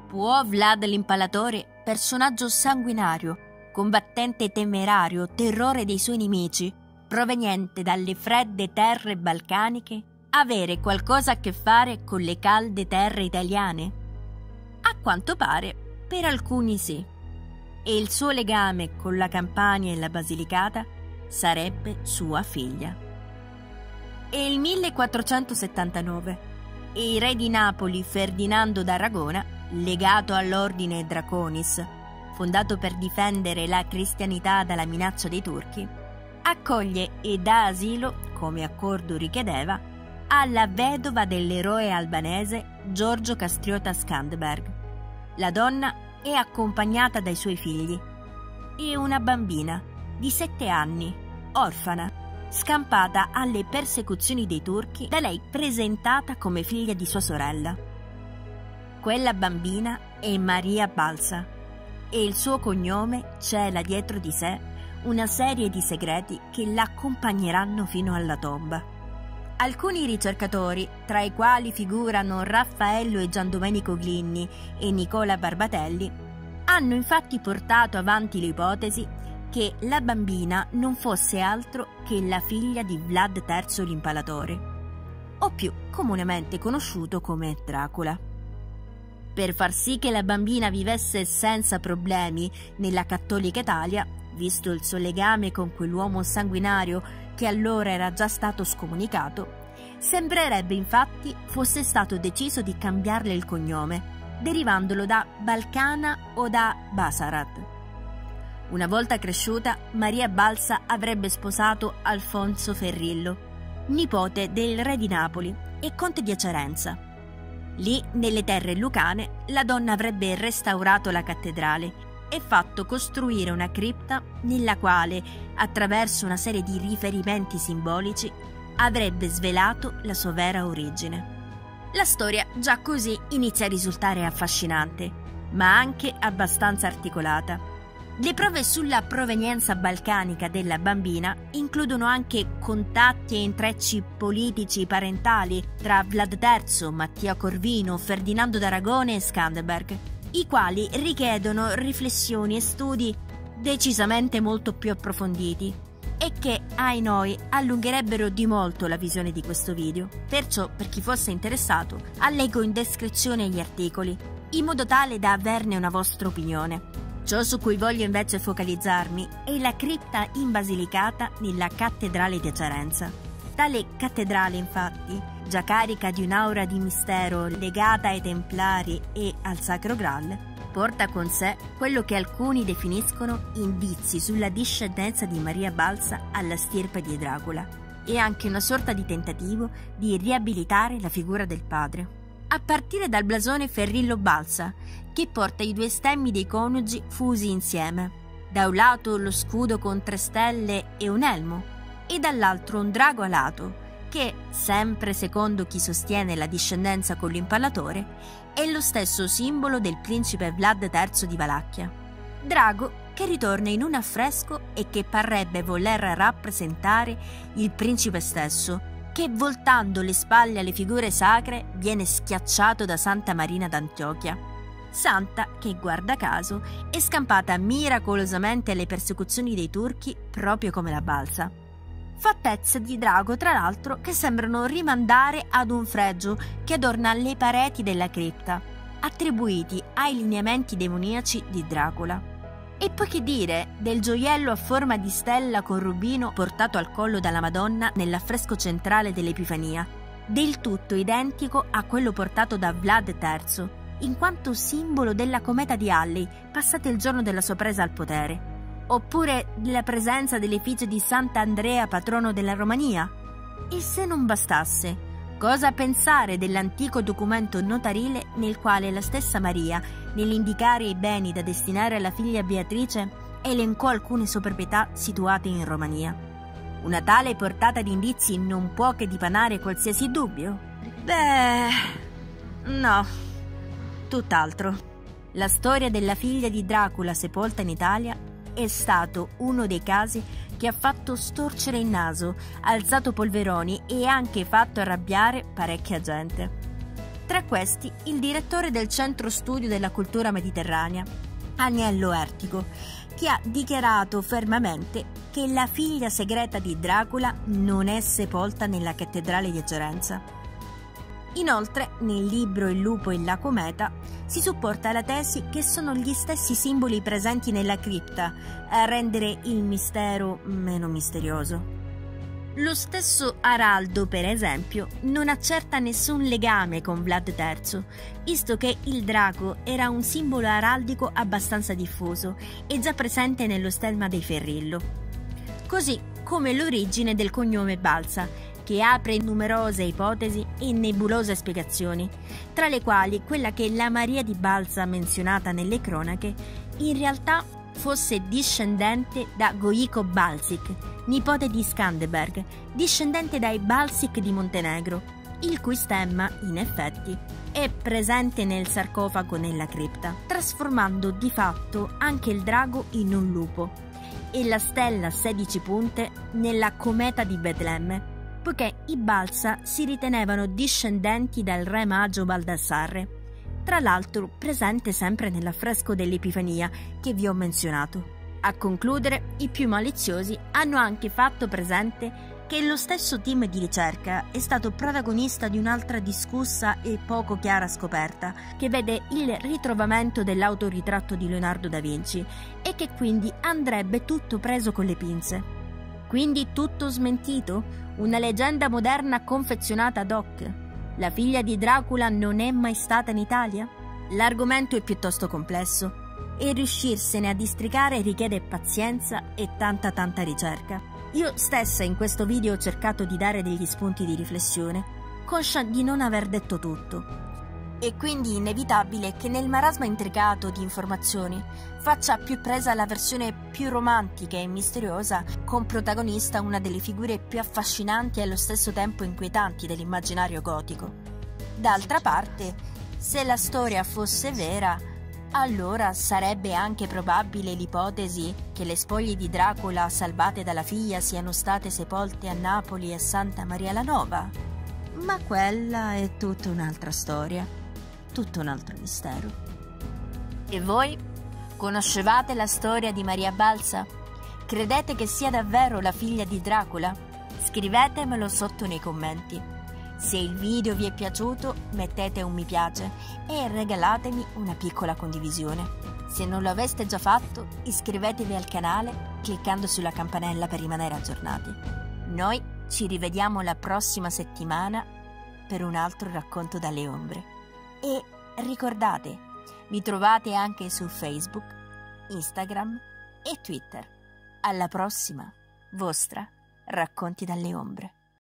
Può Vlad l'Impalatore, personaggio sanguinario, combattente temerario, terrore dei suoi nemici, proveniente dalle fredde terre balcaniche, avere qualcosa a che fare con le calde terre italiane? A quanto pare, per alcuni sì. E il suo legame con la Campania e la Basilicata sarebbe sua figlia. È il 1479 e il re di Napoli Ferdinando d'Aragona, legato all'ordine Draconis, fondato per difendere la cristianità dalla minaccia dei turchi, accoglie e dà asilo, come accordo richiedeva, alla vedova dell'eroe albanese Giorgio Castriota Skanderbeg. La donna è accompagnata dai suoi figli e una bambina di 7 anni, orfana, scampata alle persecuzioni dei turchi, da lei presentata come figlia di sua sorella. Quella bambina è Maria Balsa e il suo cognome cela dietro di sé una serie di segreti che l'accompagneranno fino alla tomba. Alcuni ricercatori, tra i quali figurano Raffaello e Giandomenico Glinni e Nicola Barbatelli, hanno infatti portato avanti l'ipotesi che la bambina non fosse altro che la figlia di Vlad III l'Impalatore, o più comunemente conosciuto come Dracula. Per far sì che la bambina vivesse senza problemi nella cattolica Italia, visto il suo legame con quell'uomo sanguinario che allora era già stato scomunicato, sembrerebbe infatti fosse stato deciso di cambiarle il cognome, derivandolo da Balcana o da Basarat. Una volta cresciuta, Maria Balsa avrebbe sposato Alfonso Ferrillo, nipote del re di Napoli e conte di Acerenza. Lì, nelle terre lucane, la donna avrebbe restaurato la cattedrale e fatto costruire una cripta nella quale, attraverso una serie di riferimenti simbolici, avrebbe svelato la sua vera origine. La storia già così inizia a risultare affascinante, ma anche abbastanza articolata. Le prove sulla provenienza balcanica della bambina includono anche contatti e intrecci politici parentali tra Vlad III, Mattia Corvino, Ferdinando d'Aragona e Skanderbeg, i quali richiedono riflessioni e studi decisamente molto più approfonditi e che, ai noi, allungherebbero di molto la visione di questo video. Perciò, per chi fosse interessato, allego in descrizione gli articoli, in modo tale da averne una vostra opinione. Ciò su cui voglio invece focalizzarmi è la cripta in Basilicata nella cattedrale di Acerenza. Tale cattedrale, infatti, già carica di un'aura di mistero legata ai Templari e al Sacro Graal, porta con sé quello che alcuni definiscono indizi sulla discendenza di Maria Balsa alla stirpe di Dracula e anche una sorta di tentativo di riabilitare la figura del padre. A partire dal blasone Ferrillo Balsa, che porta i 2 stemmi dei coniugi fusi insieme. Da un lato lo scudo con 3 stelle e un elmo, e dall'altro un drago alato, che, sempre secondo chi sostiene la discendenza con l'Impalatore, è lo stesso simbolo del principe Vlad III di Valacchia. Drago che ritorna in un affresco e che parrebbe voler rappresentare il principe stesso, che voltando le spalle alle figure sacre viene schiacciato da Santa Marina d'Antiochia. Santa che, guarda caso, è scampata miracolosamente alle persecuzioni dei turchi proprio come la Balsa. Fattezze di drago, tra l'altro, che sembrano rimandare ad un fregio che adorna le pareti della cripta, attribuiti ai lineamenti demoniaci di Dracula. E poi che dire del gioiello a forma di stella con rubino portato al collo dalla Madonna nell'affresco centrale dell'Epifania, del tutto identico a quello portato da Vlad III, in quanto simbolo della cometa di Halley passata il giorno della sua presa al potere, oppure della presenza dell'effigie di Sant'Andrea, patrono della Romania. E se non bastasse, cosa pensare dell'antico documento notarile nel quale la stessa Maria, nell'indicare i beni da destinare alla figlia Beatrice, elencò alcune sue proprietà situate in Romania? Una tale portata di indizi non può che dipanare qualsiasi dubbio? Beh, no, tutt'altro. La storia della figlia di Dracula sepolta in Italia è stato uno dei casi che ha fatto storcere il naso, alzato polveroni e anche fatto arrabbiare parecchia gente. Tra questi, il direttore del Centro Studio della Cultura Mediterranea, Agnello Ertico, che ha dichiarato fermamente che la figlia segreta di Dracula non è sepolta nella cattedrale di Gerenza. Inoltre, nel libro Il lupo e la cometa si supporta la tesi che sono gli stessi simboli presenti nella cripta a rendere il mistero meno misterioso. Lo stesso Araldo, per esempio, non accerta nessun legame con Vlad III, visto che il drago era un simbolo araldico abbastanza diffuso e già presente nello stemma dei Ferrillo. Così come l'origine del cognome Balsa, che apre numerose ipotesi e nebulose spiegazioni, tra le quali quella che la Maria di Balsa menzionata nelle cronache in realtà fosse discendente da Gojko Balsic, nipote di Skanderberg, discendente dai Balsic di Montenegro, il cui stemma, in effetti, è presente nel sarcofago nella cripta, trasformando di fatto anche il drago in un lupo e la stella a 16 punte nella cometa di Betlemme, poiché i Balsa si ritenevano discendenti dal re magio Baldassarre, tra l'altro presente sempre nell'affresco dell'Epifania che vi ho menzionato. A concludere, i più maliziosi hanno anche fatto presente che lo stesso team di ricerca è stato protagonista di un'altra discussa e poco chiara scoperta, che vede il ritrovamento dell'autoritratto di Leonardo da Vinci e che quindi andrebbe tutto preso con le pinze. Quindi tutto smentito? Una leggenda moderna confezionata ad hoc? La figlia di Dracula non è mai stata in Italia? L'argomento è piuttosto complesso e riuscirsene a districare richiede pazienza e tanta ricerca. Io stessa in questo video ho cercato di dare degli spunti di riflessione, conscia di non aver detto tutto. È quindi inevitabile che nel marasma intricato di informazioni faccia più presa la versione più romantica e misteriosa, con protagonista una delle figure più affascinanti e allo stesso tempo inquietanti dell'immaginario gotico. D'altra parte, se la storia fosse vera, allora sarebbe anche probabile l'ipotesi che le spoglie di Dracula salvate dalla figlia siano state sepolte a Napoli e a Santa Maria la Nova. Ma quella è tutta un'altra storia, tutto un altro mistero. E voi? Conoscevate la storia di Maria Balsa? Credete che sia davvero la figlia di Dracula? Scrivetemelo sotto nei commenti. Se il video vi è piaciuto, mettete un mi piace e regalatemi una piccola condivisione. Se non lo aveste già fatto, iscrivetevi al canale cliccando sulla campanella per rimanere aggiornati. Noi ci rivediamo la prossima settimana per un altro racconto dalle ombre. E ricordate, mi trovate anche su Facebook, Instagram e Twitter. Alla prossima, vostra Racconti dalle ombre.